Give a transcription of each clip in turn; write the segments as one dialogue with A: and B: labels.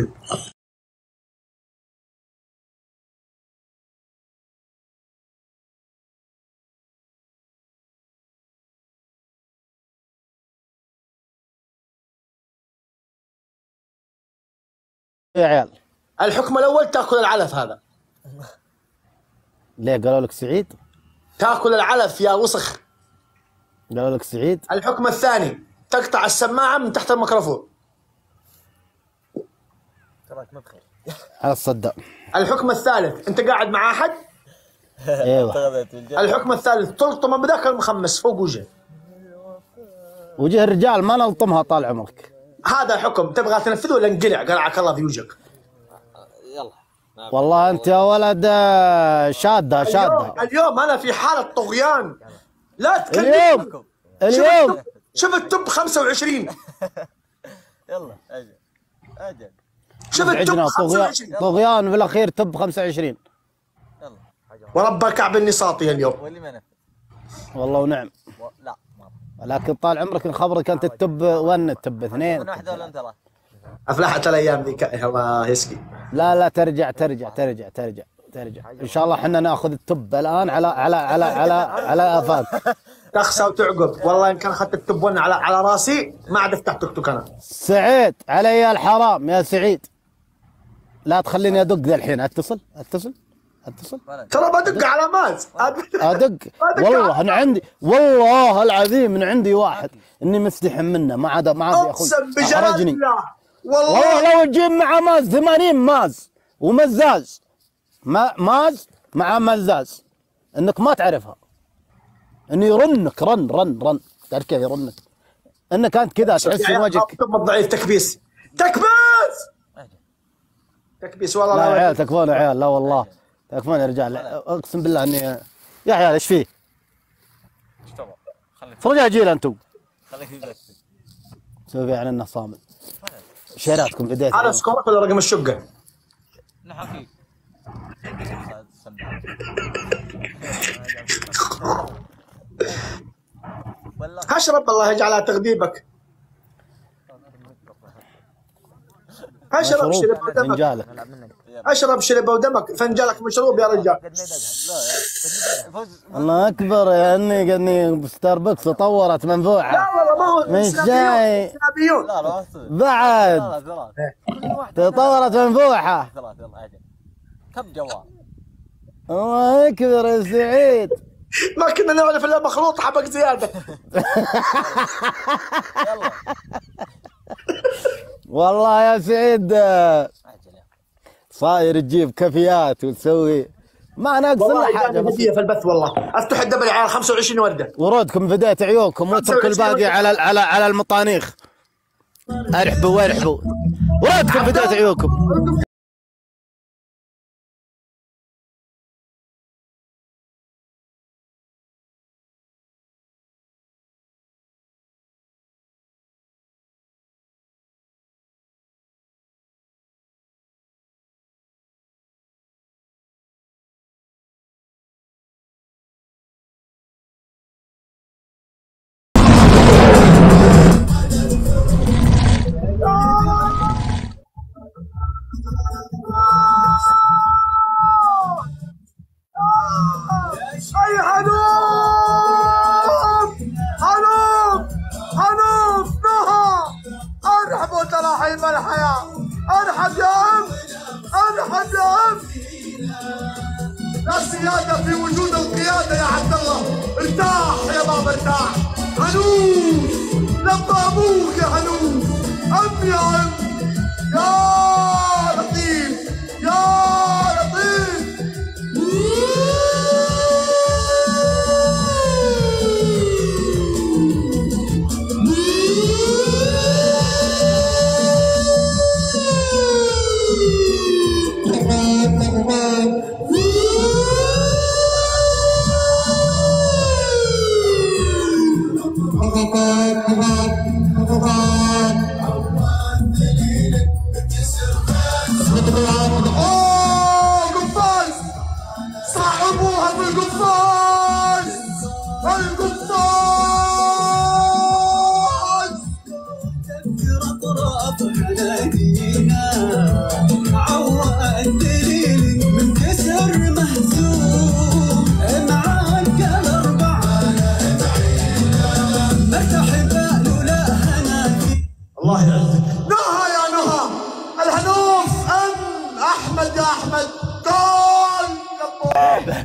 A: يا عيال
B: الحكم الاول تاكل العلف هذا.
A: ليه قالوا لك سعيد؟
B: تاكل العلف يا وسخ.
A: قالوا لك سعيد؟
B: الحكم الثاني تقطع السماعه من تحت الميكروفون.
C: تراك ما بخير.
A: على الصدام.
B: الحكم الثالث انت قاعد مع احد؟
A: ايوه.
B: الحكم الثالث تلطم بذاك المخمس فوق وجهه.
A: وجه الرجال ما نلطمها طال عمرك.
B: هذا الحكم تبغى تنفذه ولا انقلع قلعك الله في وجهك؟
C: يلا.
A: والله انت يا ولد شاده شاده.
B: اليوم انا في حاله طغيان. لا
A: تكلم. اليوم
B: شوف التوب 25.
C: يلا اجل اجل.
B: شوف التوب 25
A: طغيان بالاخير توب 25.
C: يلا
B: ورب كعب النساطي اليوم.
C: واللي ما نفذ.
A: والله ونعم.
C: لا
A: لكن طال عمرك نخبرك انت التوب 1 التوب 2.
C: واحده ولا انت ثلاث؟
B: افلحت الايام ذيك الله يسقي.
A: لا ترجع ان شاء الله احنا ناخذ التوب الان على افاك.
B: تخسى وتعقب والله ان كان اخذت التوب 1 على راسي ما عاد افتح توك توك انا.
A: سعيد علي الحرام يا سعيد. لا تخليني ادق ذا الحين. اتصل
B: ترى بدق على ماز.
A: ادق والله انا عندي والله العظيم من عندي واحد اني مستحي منه ما عاد يا اخوي.
B: اقسم بجلال الله
A: والله لو تجيب مع ماز 80 ماز ومزاز ماز مع مزاز انك ما تعرفها. انه يرنك رن تعرف كيف يرنك؟ انك انت كذا تحس في وجهك
B: ضعيف. تكبيس والله.
A: لا يا عيال تكفون يا عيال. لا والله تكفون يا رجال. اقسم بالله اني يا عيال ايش فيه؟ فرجاجيل انتم.
C: خليك تبكي.
A: سوي على انه صامل. شيراتكم بديت.
B: هذا سكورك ولا رقم الشقه؟
C: نحكي.
B: اشرب الله يجعلها تغذيبك. اشرب شرب ودمك. اشرب شرب ودمك فنجالك مشروب يا رجال.
A: الله اكبر يعني ستاربكس طورت منفوعه.
B: لا والله ما هو
A: مش جاي بعد تطورت منفوعه.
C: كم جوال؟
A: الله اكبر يا سعيد.
B: ما كنا نعرف الا مخلوط حبك زياده.
C: يلا
A: والله يا سعيد صاير تجيب كافيات وتسوي ما ناقص الا حاجه
B: في البث. والله افتح الدبل على 25 ورده.
A: ورودكم فديت عيونكم واتركوا الباقي على المطانيخ. ارحبوا ورودكم فديت عيونكم.
B: ارحبوا ترى حلم الحياه. ارحب يا عم. لا سياده في وجود القياده يا عبد الله. ارتاح يا بابا ارتاح. هنوس لما ابوك يا هنوس. يا عم يا لطيف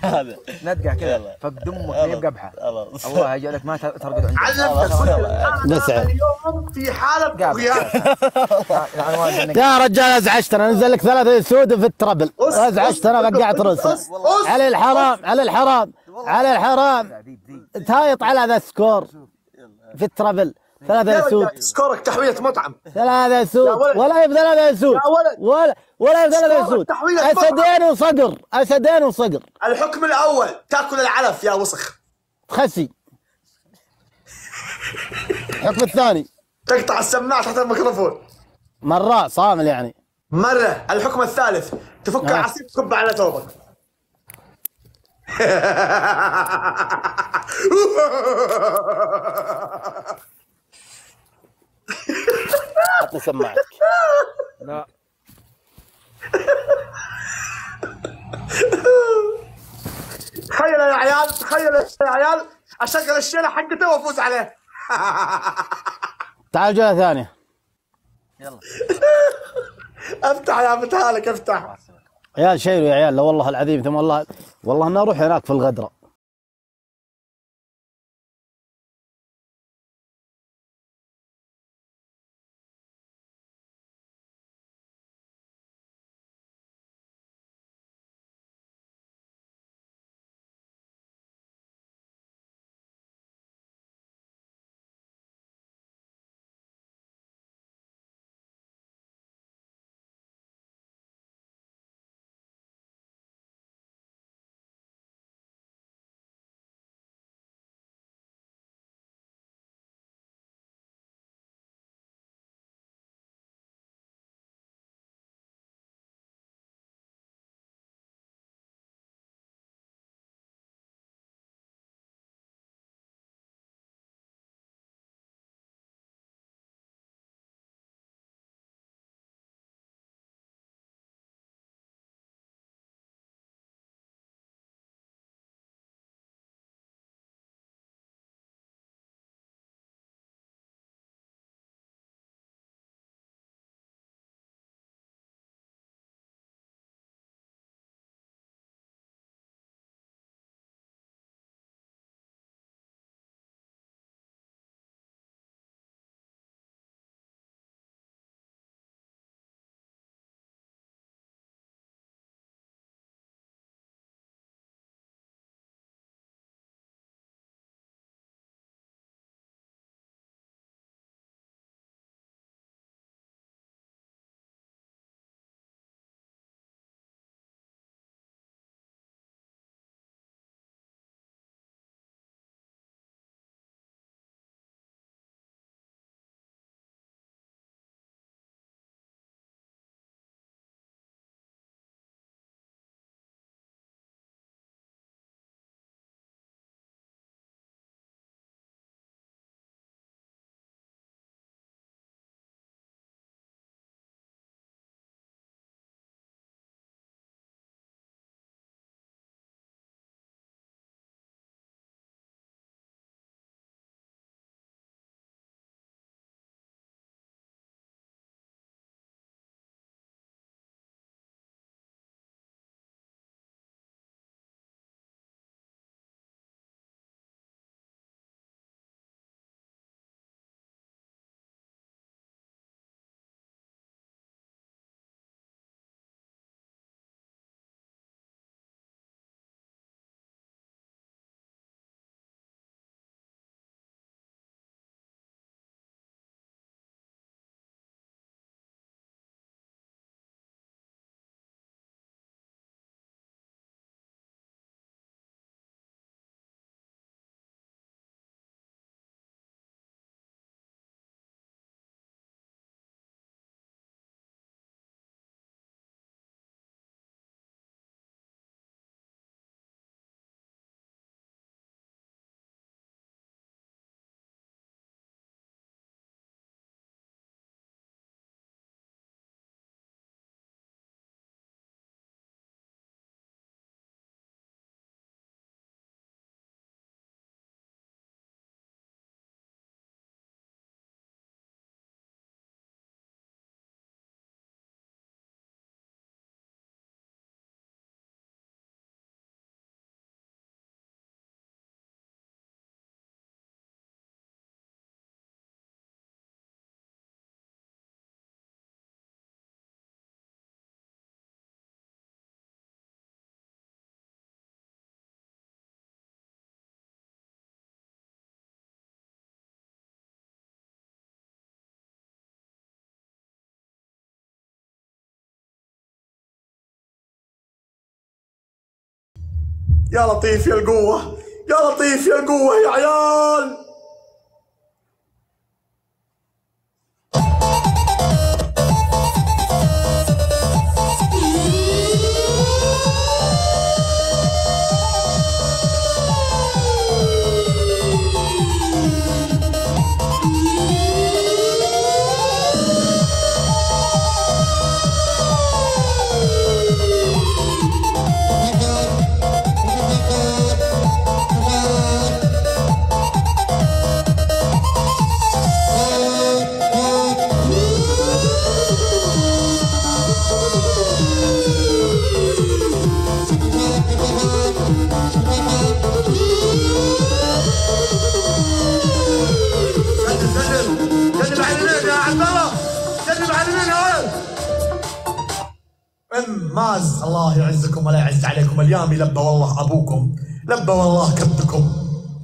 C: هذا
D: ندقع كذا
C: يلا.
D: فك دمك ما يبقى بحه.
C: خلاص
D: الله يجعلك ما ترقد عنده.
B: علمتك كنت الآن
A: نسعد.
B: اليوم في حالة
D: قابل.
B: غياب.
D: يعني والد
A: يا رجال ازعجت انا، انزل لك 3 سود في التربل، ازعجت انا بقعت راسه. على الحرام على الحرام على الحرام، تهايط على ذا السكور في التربل. 3 سود،
B: سكورك تحويلة مطعم.
A: 3 سود
B: يا ولد.
A: ولا يب 3 سود
B: يا ولد.
A: ولا يب 3
B: سكورك
A: سود.
B: تحويلة مطعم.
A: اسدين وصقر، اسدين وصقر.
B: الحكم الأول تاكل العلف يا وسخ.
A: خسي. الحكم الثاني
B: تقطع السماعة تحت الميكروفون.
A: مرات صامل يعني.
B: مرة. الحكم الثالث تفك العصير تكب على ثوبك.
A: حط لي سماعتك.
D: لا
B: تخيل يا عيال، تخيل يا عيال اشغل الشيله حقته وافوز عليه.
A: تعال جولة ثانية.
C: يلا
B: افتح يا متهالك افتح.
A: عيال شيلوا يا عيال، لا والله العظيم ثم والله اني اروح هناك في الغدرة.
B: يا لطيف يا القوة، يا لطيف يا القوة يا عيال. ماز الله يعزكم ولا يعز عليكم. اليامي لبى والله ابوكم، لبى والله كبدكم.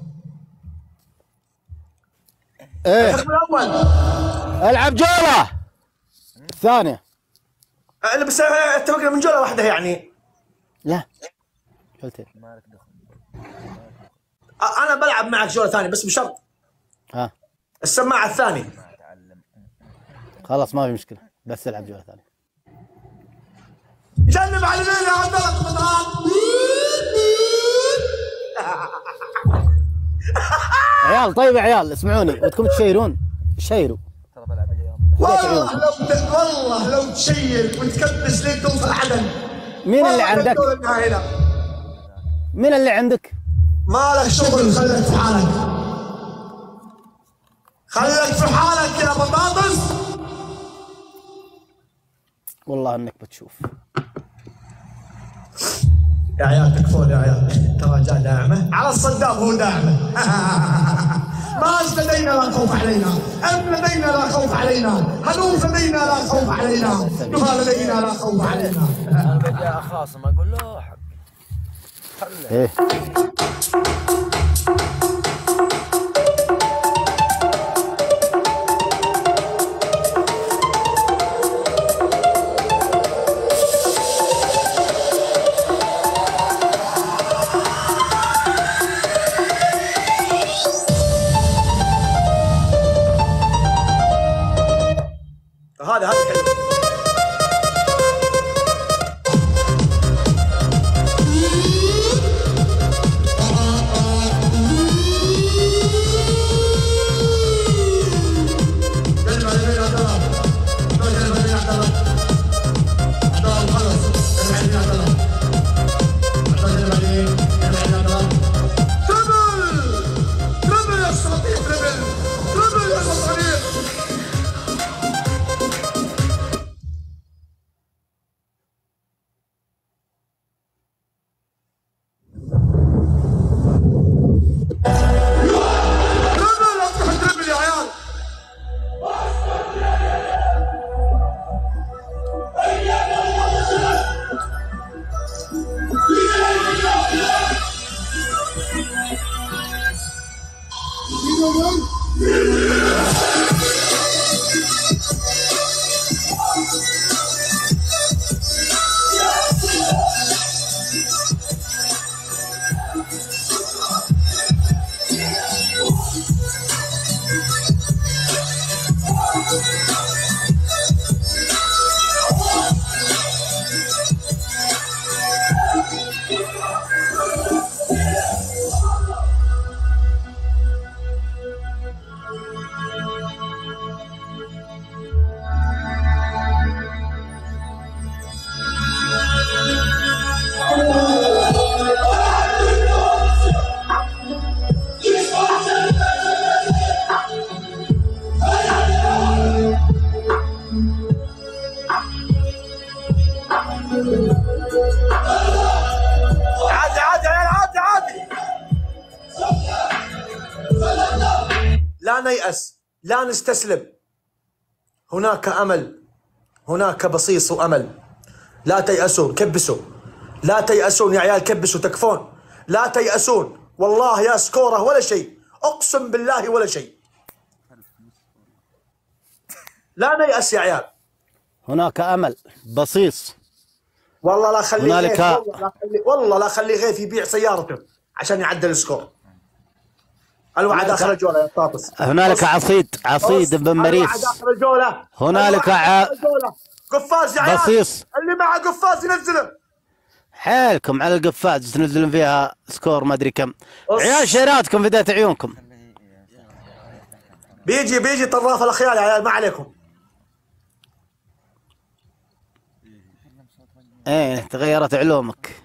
A: ايه
B: الحكم الاول
A: العب جوله الثانيه.
B: بس اتفقنا من جوله واحده يعني.
A: لا قلت
D: مالك دخل.
B: انا بلعب معك جوله ثانيه بس بشرط
A: ها
B: السماعه الثانيه.
A: خلاص ما في مشكله، بس العب جوله ثانيه.
B: جنب على اليمين يا عبد الله قطران.
A: عيال طيب يا عيال اسمعوني، ودكم تشيرون شيروا.
D: ترى بلعب اليوم.
B: والله لو تشيل وتكبس لين توصل عدن.
A: مين اللي عندك؟ مين اللي عندك؟
B: مالك شغل، خليك في حالك، خليك في حالك يا بطاطس.
A: والله انك بتشوف
B: يا عيال تكفون يا عيال، ترى جاء داعمه على الصدام، هو داعمه. ما لدينا لا خوف علينا، ام لدينا لا خوف علينا، هنوف لدينا لا خوف علينا، ما لدينا لا خوف علينا.
D: انا بدي اخاصم اقول له حق خله.
A: ايه
B: هذا حلو. عادي عادي عادي عادي. لا نيأس، لا نستسلم، هناك أمل، هناك بصيص وأمل. لا تيأسون، كبسوا، لا تيأسون يا عيال، كبسوا تكفون، لا تيأسون والله يا سكورة ولا شيء، أقسم بالله ولا شيء. لا نيأس يا عيال،
A: هناك امل بصيص
B: والله لا خلي
A: هنالك
B: غيث، والله لا خلي غيث يبيع سيارته عشان يعدل السكور. الوعد اخر الجوله يا بطاطس.
A: هنالك عصيد بن
B: الوعد
A: مريس.
B: اخر الجوله.
A: هنالك
B: قفاز يا عيال،
A: بصيص.
B: اللي معه قفاز ينزله.
A: حيلكم على القفاز تنزلون فيها سكور ما ادري كم. عيال شيراتكم في ذات عيونكم.
B: بيجي طراف الاخيار يا عيال، ما عليكم.
A: ايه تغيرت علومك.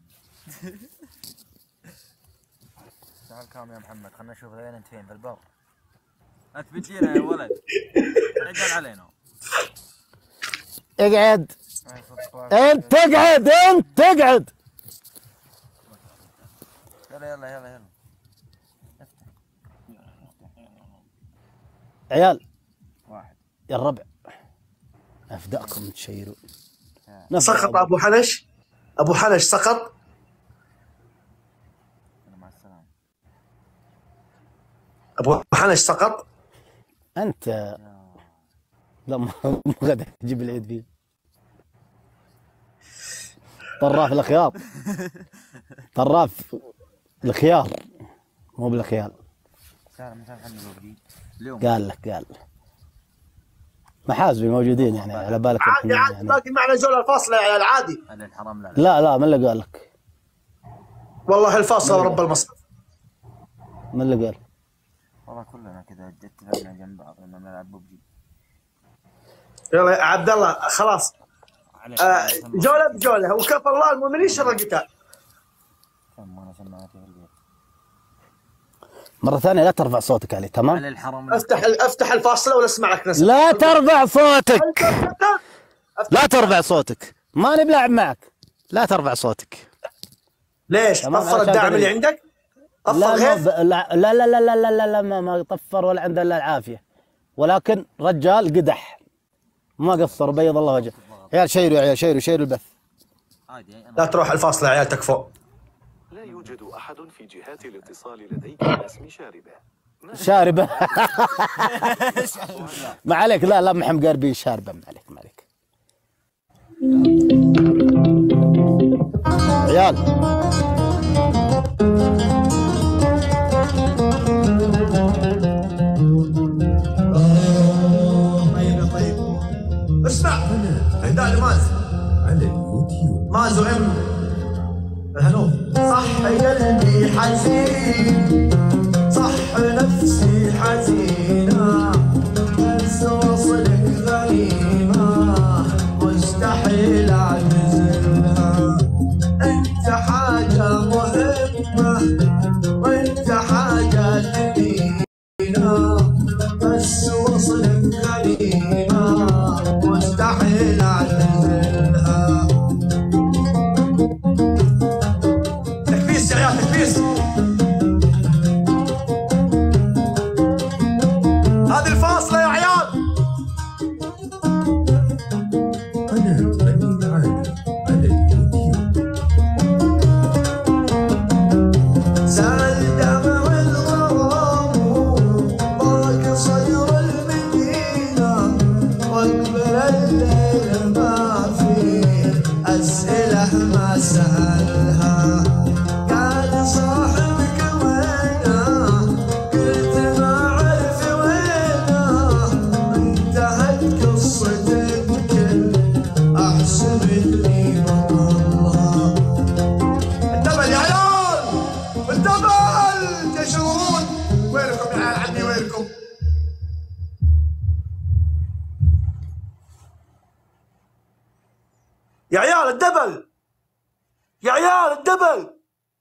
D: تعال كام يا محمد، خلنا نشوف وين انت فين في البر.
C: انت بتجينا يا ولد. اجل علينا.
A: اقعد انت، اقعد.
D: يلا.
A: عيال
D: واحد
A: يا الربع افداكم تشيرون.
B: سقط ابو حنش سقط.
D: مع السلامة.
B: ابو حنش سقط.
A: انت لا مو قادر تجيب العيد فيه. طراف الخيار مو بالخيال. قال محاسبي موجودين يعني على بالك.
B: عادي يعني. باقي معنا جولة الفاصلة يا عيال عادي.
C: الحرام
A: لا من اللي قال لك؟
B: والله الفاصلة ورب المصحف.
A: من اللي قال؟
D: والله كلنا كذا اتفقنا جنب بعض لما نلعب ببجي.
B: يلا يا عبد الله خلاص. جولة بجولة، وكفى الله المؤمنين شر القتال.
D: انا سمعتي في البيت.
A: مرة ثانية لا ترفع صوتك علي، تمام؟
C: على الحرام.
B: افتح الفاصلة ولا اسمع لك نسمع.
A: لا ترفع صوتك. ما نبي لعب معك. لا ترفع صوتك.
B: ليش؟ طفر الداعم اللي عندك؟ طفر غيث؟
A: لا ما طفر ولا عنده الا العافية. ولكن رجال قدح ما قصر، بيض الله وجهه. عيال شيروا البث.
B: لا تروح الفاصلة يا عيال تكفوا.
E: لا يوجد أحد في جهات الاتصال لديك باسم
A: شاربة. ما عليك، لا محم قاربي شاربة. ما عليك عيال.
B: طيب اسمع هيدا ماز على اليوتيوب. ماز هنو صح قلبي حزين، صح نفسي حزينة، بس وصلك غريبة مستحيل اعتزلها. انت حاجة مهمة وانت حاجة ثمينة، بس وصلك غريبة مستحيل اعتزلها. تكبيس يا عيال تكبيس. هذه الفاصلة يا عيال. أنا بني معانا على اليوتيوب. سال دمع الغرام ضاق صدر المدينة، واقبل الليل ما فيه أسئلة ما سألها. قال صاحبك وينه؟ قلت ما عرف وينه. انتهت قصتك كل احسب اني بطلها. الدبل يا عيال، الدبل تشعرون. وينكم يا عيال عني وينكم؟ يا عيال الدبل، يا عيال الدبل.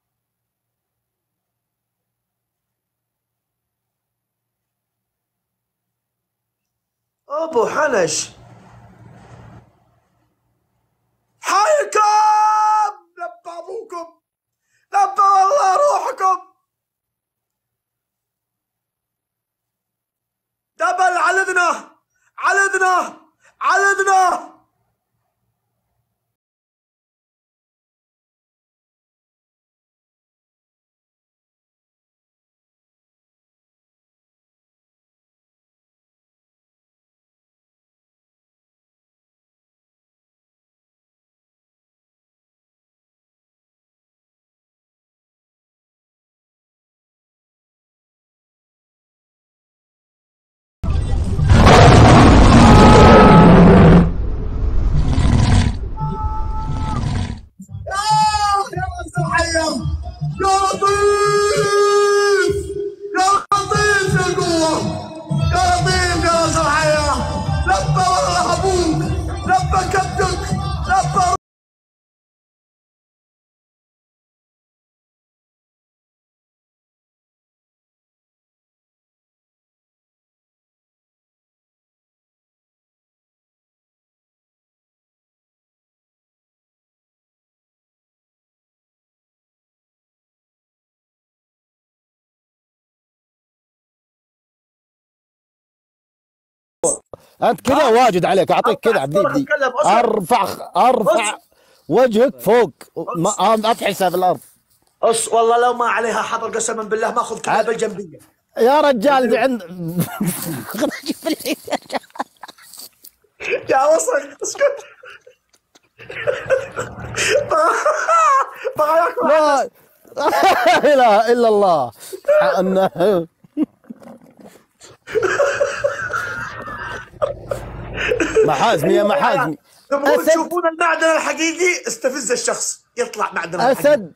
B: ابو حنش حيكم، لبى ابوكم، لبى والله روحكم. دبل علدنا. نبر.
A: انت كذا واجد عليك، اعطيك كذا عبدي. ارفع وجهك فوق، ما تحسها في الارض.
B: والله لو ما عليها حظر قسما بالله ما اخذ كذا بالجنبيه
A: يا رجال دي عند
B: يا وصل اسكت. بغى ياكل.
A: لا اله الا الله. محازمي يا محازمي.
B: تبغون تشوفون المعدن الحقيقي؟ استفز الشخص يطلع معدن
A: اسد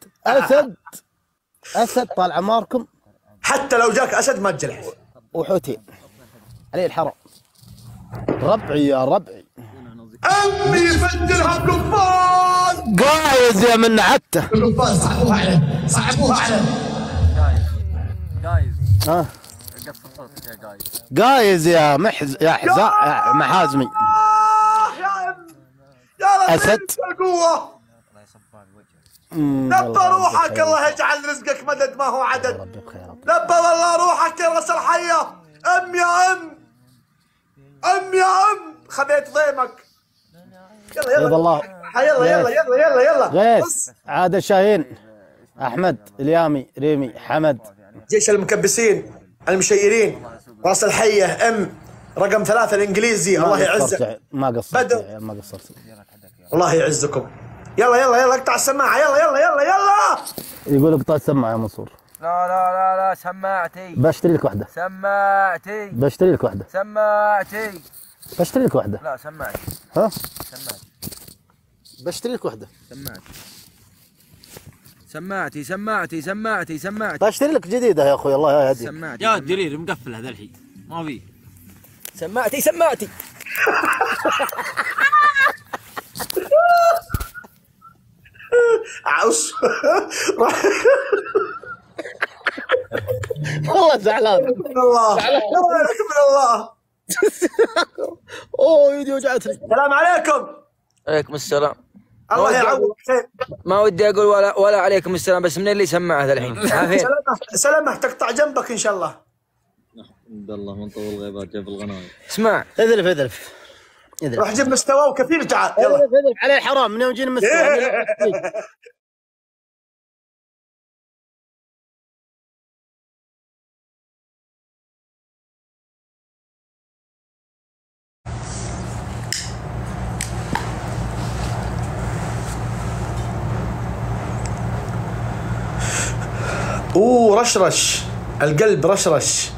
A: اسد طال عماركم.
B: حتى لو جاك اسد ما تجلح.
A: وحوتين عليه الحرام. ربعي يا ربعي.
B: امي يفجرها بقفاز.
A: قايز يا من عته.
B: بقفاز صعبوها عليه صعبوها عليه.
C: جايز
A: ها
C: قص صوتك يا جايز.
A: قايز يا يا محازمي.
B: يا ام يا
A: اسد
B: القوه. لبى روحك الله يجعل رزقك مدد ما هو عدد.
A: ربي بخير.
B: لبى والله روحك يا راس الحيه. ام يا ام خذيت ضيمك. يلا
A: الله
B: يلا
A: غيث عاد الشاهين احمد اليامي ريمي حمد.
B: جيش المكبسين المشيرين راس الحيه رقم 3 الانجليزي. الله يعزك.
A: ما قصرت ما قصرت.
B: الله يعزكم. يلا اقطع السماعه. يلا
A: يقول اقطع السماعه يا منصور.
C: لا سماعتي.
A: بشتري لك واحده.
C: سماعتي.
A: بشتري لك واحده.
C: سماعتي.
A: بشتري لك واحده.
C: لا سماعتي.
A: ها
C: سماعتي.
A: بشتري لك واحده.
C: سماعتي.
A: بشتري لك جديده يا اخوي الله يهديك.
C: سماعتي.
F: يا الدليل مقفل هذا الحين ما في.
C: سماعتي.
B: عوش.
A: والله زعلان.
B: من الله.
A: اوه ايدي وجعتني.
B: السلام عليكم.
C: عليكم السلام.
B: الله يعوضك خير.
C: ما ودي اقول ولا عليكم السلام، بس من اللي سمع هذا الحين؟
B: سلامة تقطع جنبك ان شاء الله.
G: عبد الله من طول غيبات جاب الغنايم.
C: اسمع
A: اذلف
B: روح جيب مستواه وكثير تعال. يلا
A: اذلف عليه حرام من يوم جينا مستوى.
B: رشرش القلب رشرش.